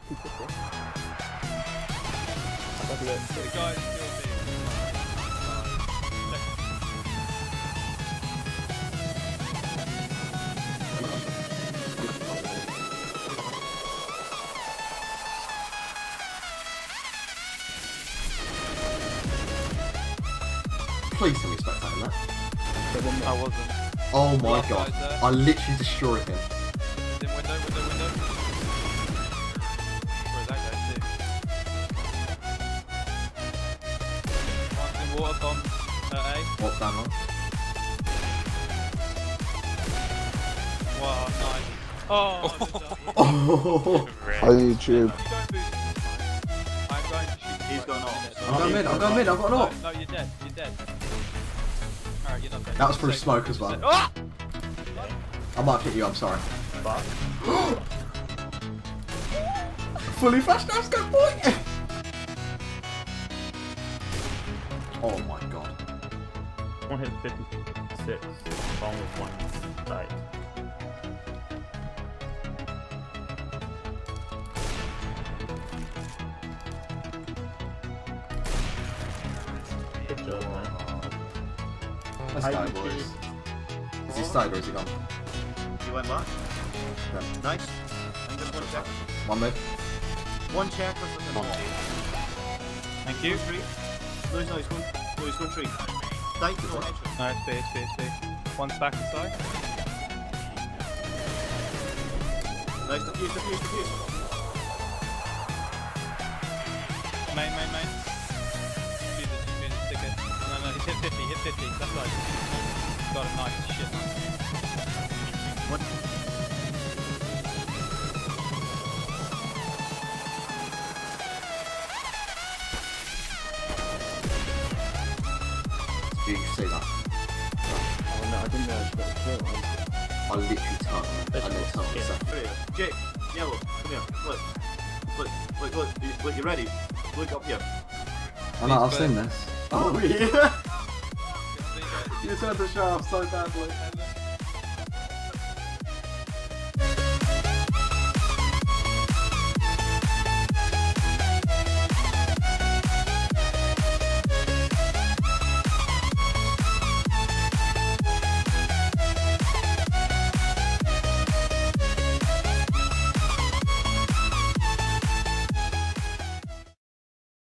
The guy's still being. Please tell me spectating that. I wasn't. Oh my Last god. guy's there. I literally destroyed him. He's in window. Where's that guy too? One's in water bomb at A. What's down one? Wow, nice. Oh, Oh! Hi YouTube. you don't boost. I'm going to shoot. He's gone off. I'm going mid, I've got an op. No, you're dead. Alright, you're not dead. That was through smoke as well. Ah! I might have hit you, I'm sorry. Fully flashed now, scope boy! Oh my god. One hit 56. Bomb with one sight. Good job, man. Let's go, boys. Is he stayed or is he gone? You went back. Okay. Nice. And just one check. One mid. One check or something. Thank you. Three. No, he's going. No, he's going three. Dive to no headshot. No, it's B. One's back inside. Nice, defuse. Main. Defuse it, stick it. No, he's hit 50, that's right. Got a nice shit. What? Did you see that? Oh no, I didn't know I got a kill. I literally turned. I didn't turn myself. Three. Jake, yellow, come here. Look. You ready? Look up here. I know, I've seen this. Oh yeah. You turned the show off so badly.